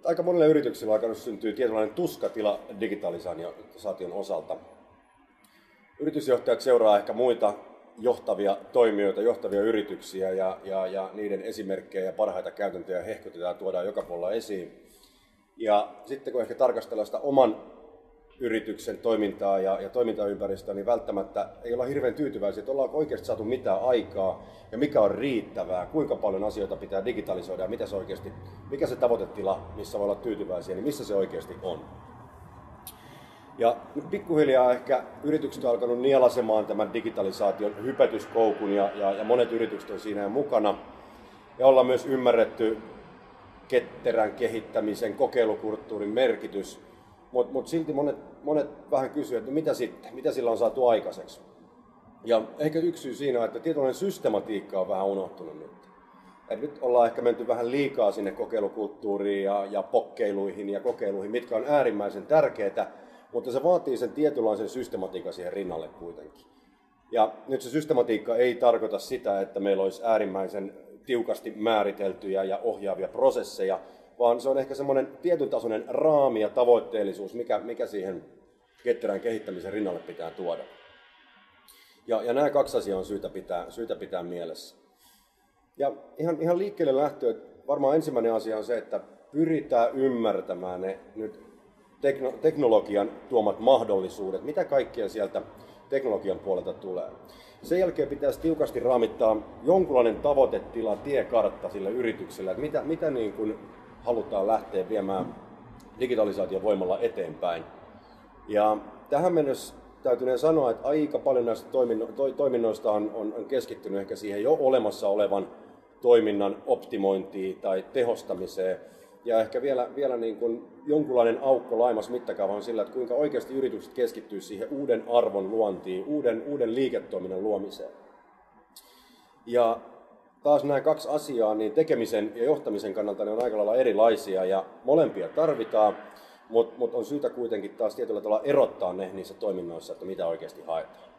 aika monille yrityksille on alkanut syntyä tietynlainen tuskatila digitalisaation osalta. Yritysjohtajat seuraa ehkä muita johtavia toimijoita, johtavia yrityksiä ja niiden esimerkkejä ja parhaita käytäntöjä hehkutetaan ja tuodaan joka puolella esiin. Ja sitten kun ehkä tarkastellaan sitä oman yrityksen toimintaa ja toimintaympäristöä, niin välttämättä ei olla hirveän tyytyväisiä, että ollaanko oikeasti saatu mitään aikaa ja mikä on riittävää, kuinka paljon asioita pitää digitalisoida ja mitä se oikeasti, mikä se tavoitetila, missä voi olla tyytyväisiä, niin missä se oikeasti on. Ja nyt pikkuhiljaa ehkä yritykset on alkanut nielasemaan tämän digitalisaation hypätyskoukun ja monet yritykset on siinä mukana. Ja ollaan myös ymmärretty ketterän kehittämisen, kokeilukulttuurin merkitys. Mutta silti monet vähän kysyvät, että mitä sitten, mitä sillä on saatu aikaiseksi. Ja ehkä yksi syy siinä on, että tietoinen systematiikka on vähän unohtunut nyt. Et nyt ollaan ehkä menty vähän liikaa sinne kokeilukulttuuriin ja pokkeiluihin ja kokeiluihin, mitkä on äärimmäisen tärkeitä, mutta se vaatii sen tietynlaisen systematiikan siihen rinnalle kuitenkin. Ja nyt se systematiikka ei tarkoita sitä, että meillä olisi äärimmäisen tiukasti määriteltyjä ja ohjaavia prosesseja, vaan se on ehkä semmoinen tietyn tasoinen raami ja tavoitteellisuus, mikä siihen ketterään kehittämisen rinnalle pitää tuoda. Ja nämä kaksi asiaa on syytä pitää mielessä. Ja ihan liikkeelle lähtö, varmaan ensimmäinen asia on se, että pyritään ymmärtämään ne nyt teknologian tuomat mahdollisuudet, mitä kaikkea sieltä teknologian puolelta tulee. Sen jälkeen pitäisi tiukasti raamittaa jonkunlainen tavoitetila, tiekartta sille yritykselle, että mitä niin kuin halutaan lähteä viemään digitalisaation voimalla eteenpäin. Ja tähän mennessä täytyy sanoa, että aika paljon näistä toiminnoista on keskittynyt ehkä siihen jo olemassa olevan toiminnan optimointiin tai tehostamiseen. Ja ehkä vielä niin kuin jonkunlainen aukko laimas mittakaava on sillä, että kuinka oikeasti yritykset keskittyy siihen uuden arvon luontiin, uuden liiketoiminnan luomiseen. Ja taas nämä kaksi asiaa, niin tekemisen ja johtamisen kannalta ne on aika lailla erilaisia ja molempia tarvitaan, mutta on syytä kuitenkin taas tietyllä tavalla erottaa ne niissä toiminnoissa, että mitä oikeasti haetaan.